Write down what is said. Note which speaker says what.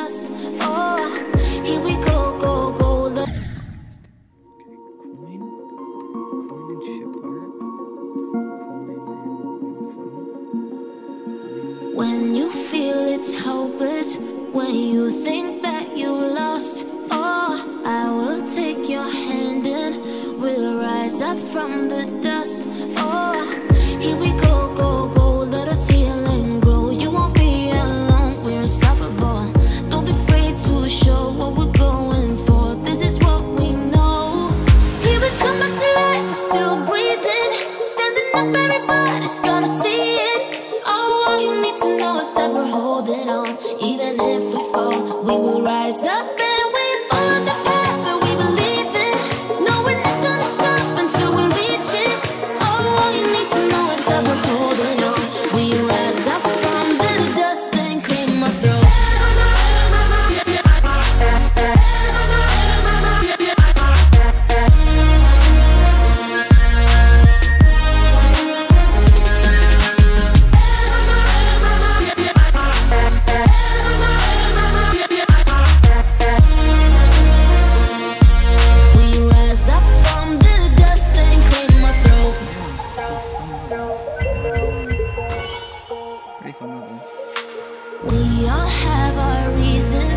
Speaker 1: dust. Oh, here we go, go, go.
Speaker 2: Okay, coin and ship art, coin and phone.
Speaker 1: When you feel it's hopeless, when you think that you lost, oh, I will take your hand and we'll rise up from the dust. Oh, here we go, go, go, let us heal and grow. You won't be alone, we're unstoppable. Don't be afraid to show what we're going for. This is what we know. Here we come back to life, we're still breathing. Standing up, everybody's gonna see it. Oh, all you need to know is that we're holding on. Even if we fall, we will rise up and we follow the path that we believe in. No, we're not gonna stop until we reach it. Oh, all you need to know is that we're holding on. We rise up from the dust and claim our throne. We rise up from the dust and claim our throne.
Speaker 2: Pretty fun that one.
Speaker 1: We all have our reasons.